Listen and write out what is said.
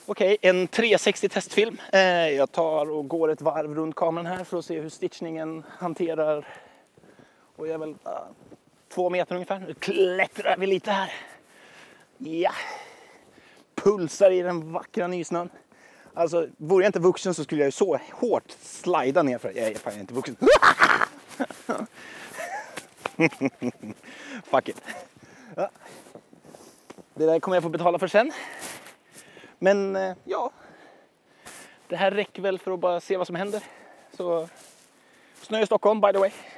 Okej, en 360 testfilm. Jag tar och går ett varv runt kameran här för att se hur stitchningen hanterar. Och jag är väl 2 meter ungefär. Nu klättrar vi lite här. Ja. Pulsar i den vackra nysnön. Alltså, vore jag inte vuxen så skulle jag ju så hårt slida ner för jag är fan inte vuxen. Fuck it. Ja. Det där kommer jag få betala för sen. Men ja, det här räcker väl för att bara se vad som händer. Så snö i Stockholm, by the way.